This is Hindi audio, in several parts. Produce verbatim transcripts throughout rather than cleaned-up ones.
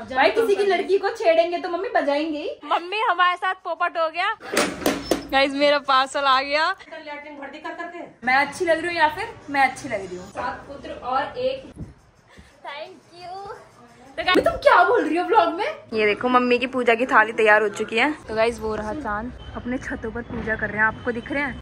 भाई किसी की लड़की को छेड़ेंगे तो मम्मी बजाएंगे ही। मम्मी हमारे साथ पोपट हो गया। गाइस मेरा पार्सल आ गया। लैट्रिन भर्ती कर करके मैं अच्छी लग रही हूँ या फिर मैं अच्छी लग रही हूँ? सात पुत्र और एक। Thank you. तो तुम क्या बोल रही हो ब्लॉग में? ये देखो मम्मी की पूजा की थाली तैयार हो चुकी है। तो गाइस वो रहा चांद अपने छतों पर पूजा कर रहे हैं। आपको दिख रहे हैं?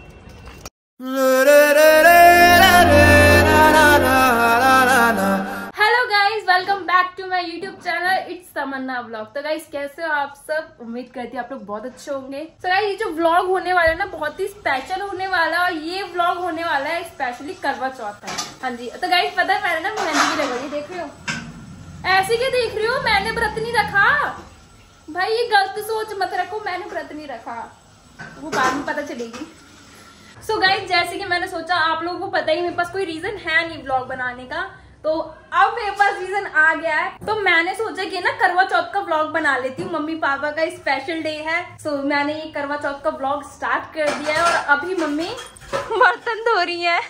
Hello guys, welcome back to my YouTube channel it's Tamanna vlog. तो गाइस कैसे हो आप सब? उम्मीद करती हूँ आप लोग बहुत अच्छे होंगे। तो गाइस ये जो व्लॉग होने वाला है ना बहुत ही स्पेशल होने वाला है और ये व्लॉग होने वाला है स्पेशली करवा चौथ है। हाँ जी। तो गाइस पता है मैंने ना मेहंदी भी लगाई, देख रहे हो? ऐसे क्या देख रही हो? मैंने व्रत नहीं रखा भाई, ये गलत सोच मत रखो। मैंने व्रत नहीं रखा, वो बाद में पता चलेगी। सो so गाइस जैसे कि मैंने सोचा आप लोगों को पता ही मेरे पास कोई रीजन है नहीं व्लॉग बनाने का, तो अब मेरे पास रीजन आ गया है। तो मैंने सोचा कि ना करवा चौथ का व्लॉग बना लेती हूँ। मम्मी पापा का स्पेशल डे है, सो so, मैंने ये करवा चौथ का व्लॉग स्टार्ट कर दिया है। और अभी मम्मी बर्तन धो रही है।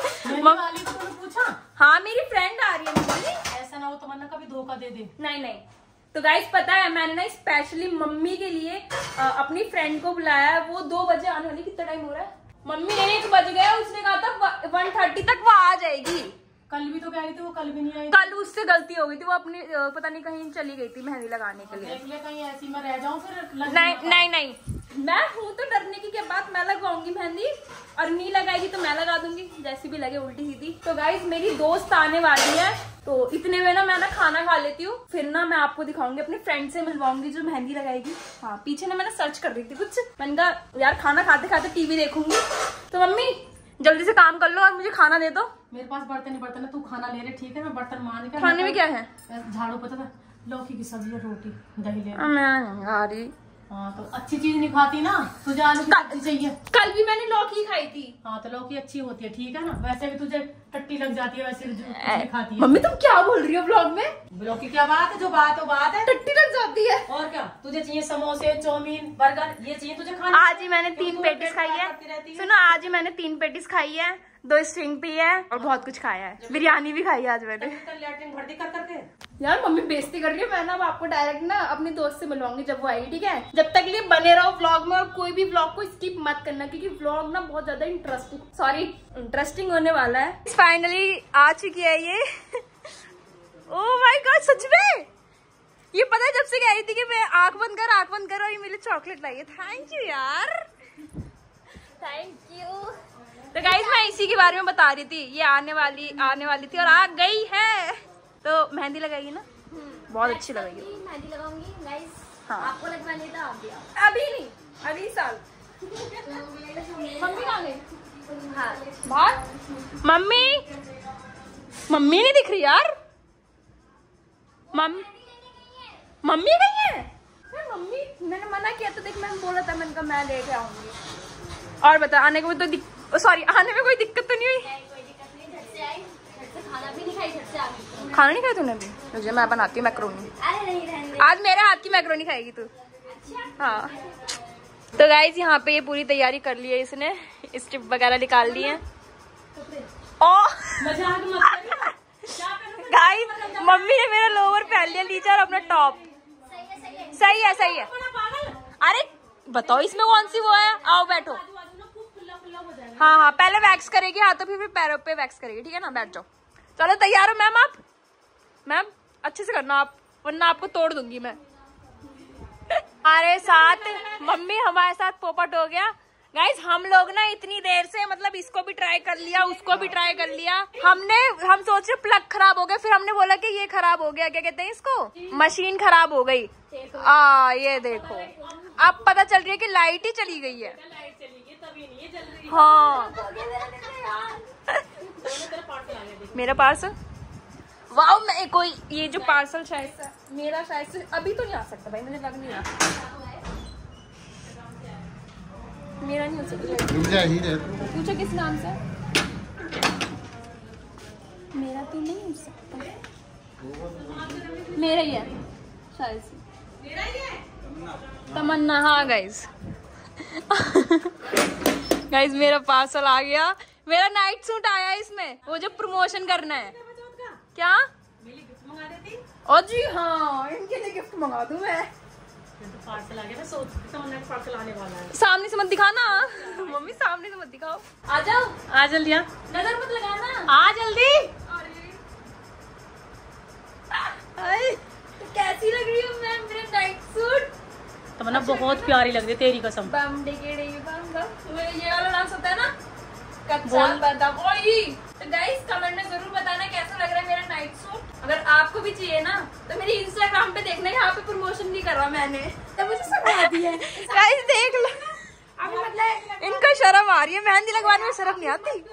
पूछा? हाँ मेरी फ्रेंड आ रही है मम्मी। ऐसा ना हो तमन्ना का भी धोखा दे दे। नहीं नहीं। तो गाइस पता है मैंने ना स्पेशली मम्मी के लिए आ, अपनी फ्रेंड को बुलाया है। वो दो बजे आने वाली। कितना टाइम हो रहा है? मम्मी एक बज गया, उसने कहा था वन थर्टी तक वो आ जाएगी। कल भी तो कह रही थी वो, कल भी नहीं आई। कल उससे गलती हो गई थी, वो अपनी पता नहीं कहीं चली गई थी मेहंदी लगाने के लिए। देख ले कहीं ऐसी मैं रह जाऊं फिर। नहीं नहीं नहीं, मैं हूँ तो डरने की क्या बात। मैं लगवाऊंगी मेहंदी और नहीं लगाएगी तो मैं लगा दूंगी, जैसी भी लगे उल्टी सीधी। तो गाइस मेरी दोस्त आने वाली है, तो इतने में ना मैं ना खाना खा लेती हूँ, फिर ना मैं आपको दिखाऊंगी अपनी फ्रेंड से मिलवाऊंगी जो मेहंदी लगाएगी। हाँ पीछे ना मैंने सर्च कर रही थी कुछ, मैंने कहा यार खाना खाते खाते टीवी देखूंगी। तो मम्मी जल्दी से काम कर लो और मुझे खाना दे दो। मेरे पास बर्तन ही बर्तन है, तू खाना ले रहे ठीक है? मैं बर्तन मान के। खाने में क्या है? झाड़ू पता था, लौकी की सब्जी और रोटी दही ले। मैं आ रही। हाँ तो अच्छी चीज नहीं खाती ना, तुझे आलू की सब्जी चाहिए। कल भी मैंने लौकी खाई थी। हाँ तो लौकी अच्छी होती है ठीक है ना, वैसे भी तुझे टट्टी लग जाती है वैसे भी खाती है। मम्मी तुम क्या बोल रही हो ब्लॉग में? लौकी क्या बात है? जो बात है बात है, टट्टी लग जाती है। और क्या तुझे चाहिए? समोसे चाउमीन बर्गर ये चाहिए तुझे खाना? आज ही मैंने तीन पेटिस खाई है। सुनो आज ही मैंने तीन पेटिस खाई है, दो स्ट्रिंग पी है और बहुत कुछ खाया है। बिरयानी भी खाई है आज मैंने। लैट्रिन भर्ती कर करके यार मम्मी बेइज्जती कर रही है। मैं ना अब आपको डायरेक्ट ना अपनी दोस्त से मिलवाऊंगी जब वो आएगी, ठीक है? जब तक लिए बने रहो व्लॉग में और कोई भी व्लॉग को स्किप मत करना, क्योंकि व्लॉग ना बहुत ज्यादा इंटरेस्टिंग सॉरी इंटरेस्टिंग होने वाला है। फाइनली आ चुकी है ये। ओह माय गॉड सच में ये पता है जब से कह रही थी कि मैं आंख बंद कर आंख बंद कर, और ये मेरे चॉकलेट लाई है। थैंक यू यार, थैंक यू। तो गाइस मैं इसी के बारे में बता रही थी, ये आने वाली आने वाली थी और आ गई है। तो मेहंदी लगाएगी ना? बहुत अच्छी लगेगी। मेहंदी लगाऊंगी गाइस। हाँ आपको लगवाने तो आप भी आओ। अभी नहीं, अगली साल। मम्मी कहाँ गई? हाँ बाहर। मम्मी मम्मी नहीं दिख रही यार। मम्मी मम्मी गई है? मम्मी मैंने मना किया तो देख, मैंने बोला था, मैंने कहा मैं लेके आऊंगी। और बता आने को तो सॉरी आने में कोई दिक्कत तो नहीं हुई? कोई दिक्कत नहीं, झट से आई, झट से खाना भी नहीं खाई, झट से आ गई। खाना नहीं खाया तूने अभी? मुझे मैं बनाती हूँ मैक्रोनी। अरे नहीं रहने दे। आज मेरे हाथ की मैक्रोनी खाएगी तू। अच्छा हाँ तो गाइस यहाँ पे ये पूरी तैयारी कर ली है इसने, स्ट्रिप वगैरह निकाल ली है। गाइस मम्मी ने मेरा लोअर पहन लिया नीचे और अपना टॉप। सही है सही है सही है सही है। अरे बताओ इसमें कौन सी वो है? आओ बैठो। हाँ हाँ पहले वैक्स करेगी हाथों पे, फिर पैरों पे वैक्स करेगी, ठीक है ना? बैठ जाओ। चलो तैयार हो मैम? आप मैम अच्छे से करना आप, वरना आपको तोड़ दूंगी मैं। हमारे साथ मम्मी हमारे साथ पोपट हो गया। गाइस हम लोग ना इतनी देर से मतलब इसको भी ट्राई कर लिया, उसको भी ट्राई कर लिया। हमने हम सोच रहे प्लग खराब हो गया, फिर हमने बोला कि ये खराब हो गया, क्या कहते हैं इसको, मशीन खराब हो गई। आ ये देखो अब पता चल रही है कि लाइट ही चली गई है। हाँ मेरा पार्सल वाओ, मैं कोई ये जो पार्सल शायद से मेरा शायद से अभी तो नहीं आ सकता भाई, मुझे लग नहीं रहा मेरा नहीं हो सकता। पूछो किस नाम से? मेरा तो नहीं हो सकता, मेरा ही है शायद से। तमन्ना। हाँ गाइज गाइज मेरा पार्सल आ गया, मेरा नाइट सूट आया इसमें, वो जो प्रमोशन करना है। क्या और जी हाँ, इनके लिए गिफ्ट मंगा दूं मैं। तो पार्सल आ गया ना, सोचती तो हमने पार्सल आने वाला है। सामने से मत दिखाना मम्मी, सामने से मत दिखाओ। आ जाओ, आ जल्दी, आ नजर मत लगाना, आ जल्दी। अरे तो कैसी लग रही हूँ मैं मेरे नाइट सूट? तमन्ना बहुत प्यारी लग रही है तेरी कसम। बम डिगड़ी बम बम, ये वाला डांस होता है ना, कच्चा बादाम। ओए तो गाइस कमेंट में जरूर बताना कैसा लग रहा है मेरा नाइट सूट। अगर आपको भी चाहिए ना तो मेरी इंस्टाग्राम पे देखना, यहाँ पे प्रमोशन नहीं कर रहा मैंने, तो मुझे समझा दिया है। गाइस देख लो, अभी मतलब इनको शर्म आ रही है, मेहंदी लगवाने में शर्म नहीं आती।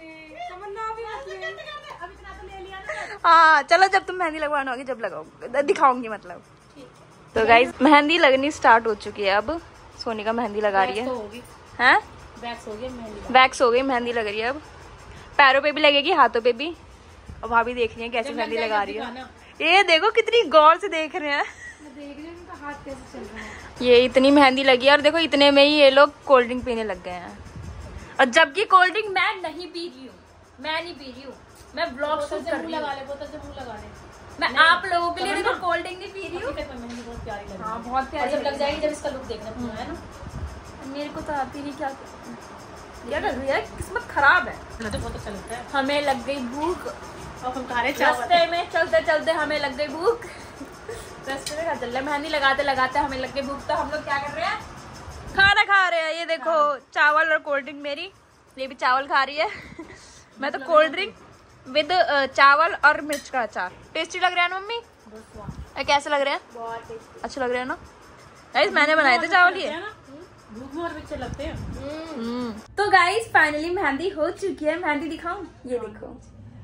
हाँ चलो, जब तुम मेहंदी लगवाना होगी जब लगाओ दिखाऊंगी मतलब। तो गाइस मेहंदी लगनी स्टार्ट हो चुकी है। अब सोनिका मेहंदी लगा रही है। हैं? वैक्स हो गई मेहंदी, वैक्स हो गई, मेहंदी लग रही है। अब पैरों पे भी लगेगी, हाथों पे भी। अब भाभी देख रही है कैसे मेहंदी लगा रही है। ये देखो कितनी गौर से देख रहे हैं, देख रही हूं हाथ कैसे चल रहा है। ये इतनी मेहंदी लगी है और देखो इतने में ही ये लोग कोल्ड ड्रिंक पीने लग गए हैं। और जबकि कोल्ड ड्रिंक मैं नहीं पी रही हूँ, मैं नहीं पी रही हूँ, मैं ब्लॉग शूट कर रही हूँ। लगा ले, बोतल से मुंह लगा ले। मैं आप लोगों के लिए देखो कोल्ड ड्रिंक नहीं पी रही हूँ। मेहंदी बहुत प्यारी लग रही है। हाँ बहुत प्यारी जब लग जाएगी, जब इसका लुक देखना पूरा है ना। मेरे को तो आती नहीं, क्या क्या कर रही है, किस्मत खराब है। मुझे बहुत अच्छा लगता है। हमें लग गई भूख, अब हम खा रहे रास्ते में चलते चलते हमें लग गई भूख। रास्ते में चल रहे मेहंदी लगाते लगाते हमें लग गई भूख, तो हम लोग क्या कर रहे हैं, खाना खा रहे हैं। ये देखो चावल और कोल्ड ड्रिंक, मेरी ये भी चावल खा रही है मैं तो कोल्ड ड्रिंक विद चावल और मिर्च का अचार। टेस्टी लग रहा है ना मम्मी? कैसे लग रहे हैं? बहुत टेस्टी, अच्छे लग रहे हैं ना गाइस? मैंने बनाए थे चावल ये। भूख में और भी अच्छे लगते हैं। तो गाइस फाइनली मेहंदी हो चुकी है। मेहंदी दिखाऊं? ये देखो।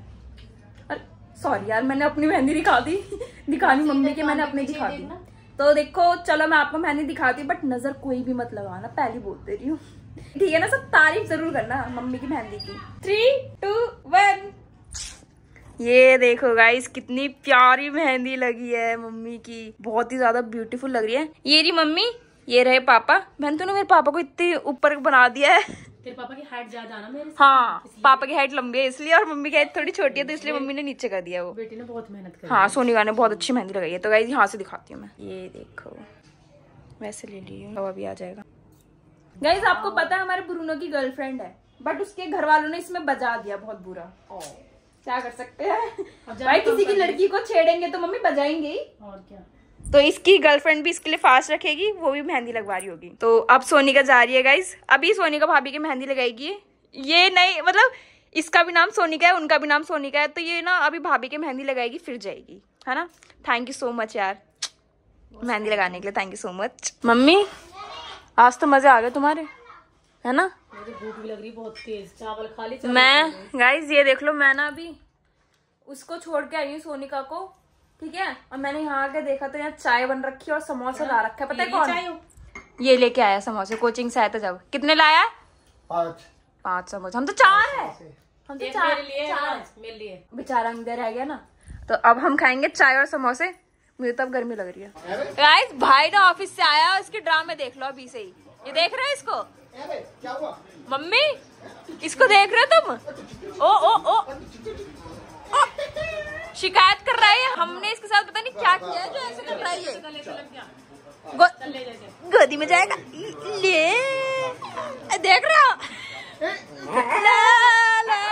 सॉरी यार, मैंने अपनी मेहंदी दिखा दी दिखानी मम्मी की, मैंने अपनी दिखा दी। तो देखो चलो मैं आपको मेहंदी दिखाती हूँ, बट नजर कोई भी मत लगाना, पहले बोल दे रही हूँ, ठीक है ना? सब तारीफ जरूर करना मम्मी की मेहंदी की। Three two one. ये देखो गाइस कितनी प्यारी मेहंदी लगी है मम्मी की, बहुत ही ज्यादा ब्यूटीफुल लग रही है। ये रही मम्मी, ये रहे पापा। मैंने तो ना मेरे पापा को इतने ऊपर बना दिया है। तेरे पापा की हाइट ज्यादा ना मेरे से। हाँ पापा की हाइट लंबी है इसलिए, और मम्मी की हाइट थोड़ी छोटी है तो इसलिए मम्मी ने नीचे कर दिया वो। बेटी ने बहुत मेहनत करी। हाँ सोनिका ने बहुत अच्छी मेहंदी लगाई है। तो गाइस यहाँ से दिखाती हूँ मैं, ये देखो वैसे ले ली हूँ, अभी आ जाएगा। गाइस आपको पता है हमारे ब्रूनो की गर्लफ्रेंड है, बट उसके घर वालों ने इसमें बजा दिया बहुत बुरा। क्या कर सकते हैं भाई, किसी की लड़की को छेड़ेंगे तो मम्मी बजाएंगे ही, और क्या। तो इसकी गर्लफ्रेंड भी इसके लिए फास्ट रखेगी, वो भी मेहंदी लगवा रही होगी। तो अब सोनिका जा रही है गाइस, अभी सोनिका भाभी की मेहंदी लगाएगी। ये नहीं मतलब इसका भी नाम सोनिका है, उनका भी नाम सोनिका है, तो ये ना अभी भाभी की मेहंदी लगाएगी फिर जाएगी, है ना? थैंक यू सो मच यार मेहंदी लगाने के लिए, thank you so much. Mummy आज तो मजे आ गए तुम्हारे, है ना? मुझे भूख भी लग रही बहुत तेज, चावल खा ली। मैं गाइस ये देख लो, मैं ना अभी उसको छोड़ के आई हूँ सोनिका को, ठीक है? और मैंने यहाँ आके देखा तो यहाँ चाय बन रखी है और समोसा ला रखा है। पता है कौन ये लेके आया समोसे? कोचिंग से आया था जब। कितने लाया? पाँच पाँच समोसे। हम तो चार है, हम तो चार मेरे लिए, चार मेरे लिए। बेचारा अंदर रह गया ना। तो अब हम खाएंगे चाय और समोसे। मुझे तो अब गर्मी लग रही है गाइस। भाई ना ऑफिस से आया, इसके ड्रामे देख लो अभी से ही। ये देख रहे हो इसको? क्या हुआ मम्मी? इसको देख रहे हो तुम? ओ ओ ओ, ओ शिकायत कर रहा है। हमने इसके साथ पता नहीं क्या किया है जो ऐसे कर रहा है ये। गो, गोदी में जाएगा ले, देख रहे हो? ला, ला।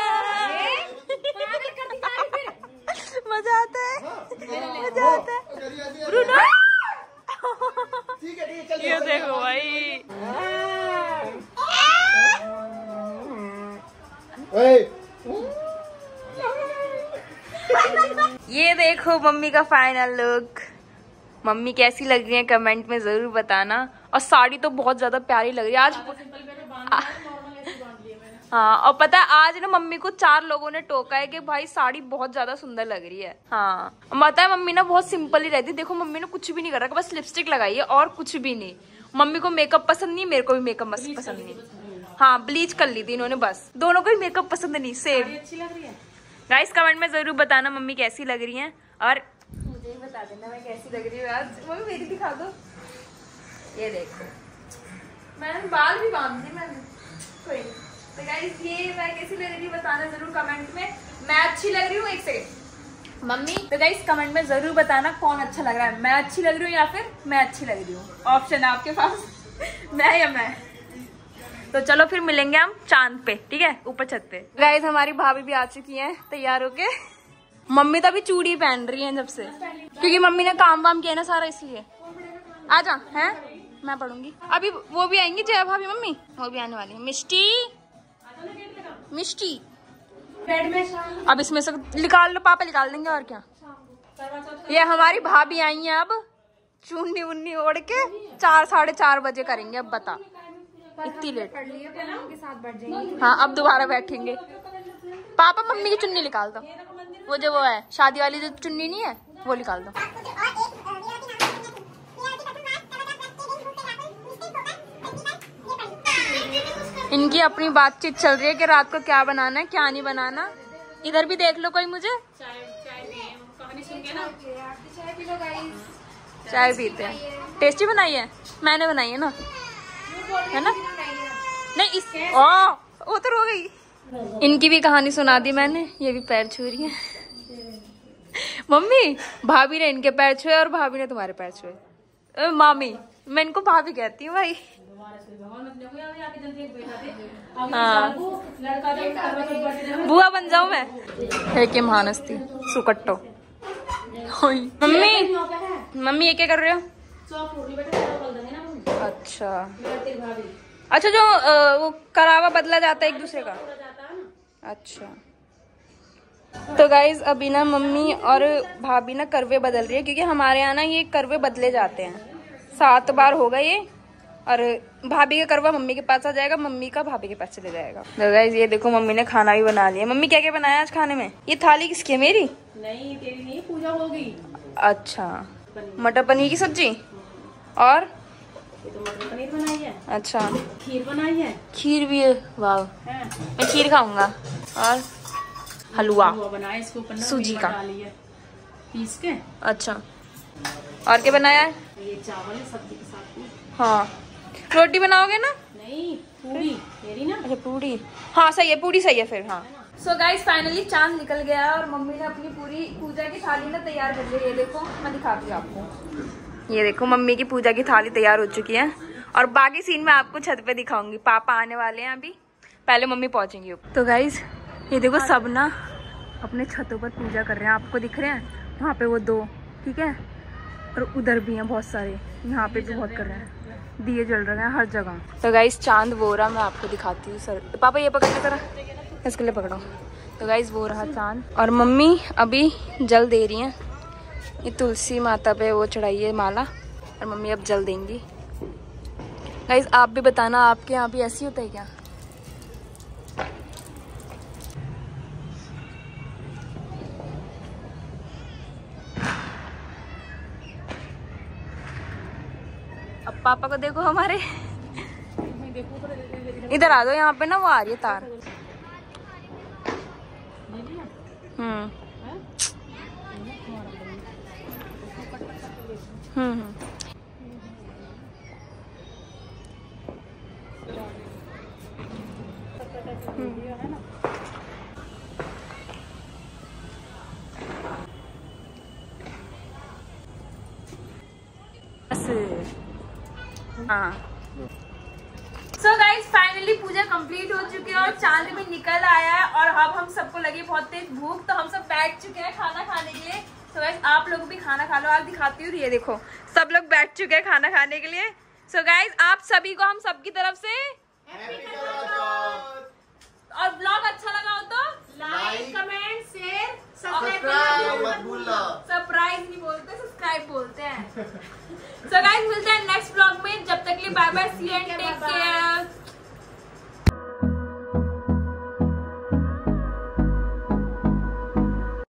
मजा आता है, मजा आता है ब्रूनो। ये देखो भाई, ये देखो मम्मी का फाइनल लुक। मम्मी कैसी लग रही है कमेंट में जरूर बताना। और साड़ी तो बहुत ज्यादा प्यारी लग रही है आज। हाँ और पता है आज ना मम्मी को चार लोगों ने टोका है कि भाई साड़ी बहुत ज्यादा सुंदर लग रही है। हाँ पता है मम्मी ना बहुत सिंपल ही रहती है। देखो मम्मी ने कुछ भी नहीं कर रखा, बस लिपस्टिक लगाई है और कुछ भी नहीं। मम्मी को मेकअप पसंद नहीं, मेरे को भी मेकअप पसंद नहीं। हाँ ब्लीच कर ली थी इन्होंने बस, दोनों को ही मेकअप पसंद नहीं। सेम। अच्छी लग रही है गाइस कमेंट में जरूर बताना मम्मी कैसी लग रही है, और मुझे भी बता देना मैं कैसी लग रही हूँ आज। मम्मी मेरी दिखा दो। ये देखो मैंने बाल भी बांध दी मैंने, कोई नहीं। तो गाइस ये मैं कैसी लग रही हूँ बताना जरूर कमेंट में। मैं अच्छी लग रही हूँ? एक सेकंड, मम्मी तो गाइस कमेंट में जरूर बताना कौन अच्छा लग रहा है, मैं अच्छी लग रही हूँ या फिर मैं अच्छी लग रही हूँ। ऑप्शन है आपके पास मैं या मैं। तो चलो फिर मिलेंगे हम चांद पे, ठीक है, ऊपर छत पे। गाइस हमारी भाभी भी आ चुकी हैं तैयार होके। मम्मी तो अभी चूड़ी पहन रही है जब से, क्योंकि मम्मी ने काम वाम किया ना सारा, इसलिए। आ जा, हैं मैं पढ़ूंगी। अभी वो भी आएंगी जया भाभी, मम्मी वो भी आने वाली है। मिष्टी मिष्टी अब इसमें से निकाल लो, पापा निकाल देंगे और क्या। ये हमारी भाभी आई हैं, अब चुन्नी उन्नी ओढ़ के चार साढ़े चार बजे करेंगे। अब बता इतनी लेट। हाँ अब दोबारा बैठेंगे। पापा मम्मी की चुन्नी निकाल दो, वो जो वो है शादी वाली जो चुन्नी नहीं है वो निकाल दो। इनकी अपनी बातचीत चल रही है कि रात को क्या बनाना है क्या नहीं बनाना। इधर भी देख लो कोई मुझे। चाय पीते हैं। टेस्टी बनाई है, मैंने बनाई है ना, है ना? नहीं इस ओ वो तो रो गई। इनकी भी कहानी सुना दी मैंने, ये भी पैर छू रही है। मम्मी भाभी ने इनके पैर छुए और भाभी ने तुम्हारे पैर छुए। मामी मैं इनको भाभी कहती हूँ भाई। हाँ बुआ बन जाऊं मैं। है कि महानस्ती सुकट्टो। मम्मी मम्मी ये क्या कर रहे हो? अच्छा अच्छा जो आ, वो करावा बदला जाता है एक दूसरे का। अच्छा तो गाइज अभी ना मम्मी और भाभी ना करवे बदल रही है, क्योंकि हमारे यहाँ ना ये करवे बदले जाते हैं। सात बार होगा ये, और भाभी का करवा मम्मी के पास आ जाएगा, मम्मी का भाभी के पास चले जाएगा। तो गाइस ये देखो मम्मी ने खाना भी बना लिया। मम्मी क्या क्या बनाया आज खाने में? ये थाली किसकी है? मेरी नहीं, तेरी नहीं, पूजा होगी। अच्छा मटर पनीर की सब्जी और ये तो मटर पनीर बनाई है। अच्छा खीर बनाई है। खीर भी है, वाह मैं खीर खाऊंगा। और हलवा बनाया, इसको सूजी का पीस के। अच्छा और क्या बनाया है? ये चावल है सब्जी के साथ। हाँ रोटी बनाओगे ना? नहीं पूरी तेरी ना। अच्छा पूरी, हाँ सही है, पूरी सही है फिर। हाँ सो गाइस फाइनली चांद निकल गया है और मम्मी ने अपनी पूरी पूजा की थाली ना तैयार कर ली है। ये देखो मैं दिखाती हूँ आपको। ये देखो मम्मी की पूजा की थाली तैयार हो चुकी है, और बाकी सीन में आपको छत पे दिखाऊंगी। पापा आने वाले हैं अभी, पहले मम्मी पहुंचेंगी। तो गाइस ये देखो सब ना अपने छतों पर पूजा कर रहे हैं। आपको दिख रहे हैं वहाँ पे वो दो, ठीक है, और उधर भी हैं बहुत सारे, यहाँ पे भी बहुत कर रहे हैं। दिए जल रहे हैं हर जगह। तो गाइस चांद वो रहा, मैं आपको दिखाती हूँ। सर पापा ये पकड़ने करा, इसके लिए पकड़ो। तो गाइस वो रहा चांद, और मम्मी अभी जल दे रही हैं। ये तुलसी माता पे वो चढ़ाई है माला, और मम्मी अब जल देंगी। गाइस आप भी बताना आपके यहाँ भी ऐसी होता है क्या? अब पापा को देखो हमारे। इधर आ दो, यहाँ पे ना वो आ रही है तार। हम्म हम्म हाँ so guys finally puja complete हो चुकी है और चांद भी निकल आया है, और अब हम सबको लगी बहुत तेज भूख, तो हम सब बैठ चुके हैं खाना खाने के लिए। सो गाइज आप लोग भी खाना खा लो। आप दिखाती हूँ, ये देखो सब लोग बैठ चुके हैं खाना खाने के लिए। सो गाइज आप सभी को हम सबकी तरफ से, और ब्लॉग अच्छा लगा हो तो लाइक कमेंट शेयर सब्सक्राइब मत भूलना। सरप्राइज नहीं बोलते, सब्सक्राइब बोलते हैं। सो गाइज मिलते हैं नेक्स्ट ब्लॉग में, जब तक के लिए bye bye, see you and take care.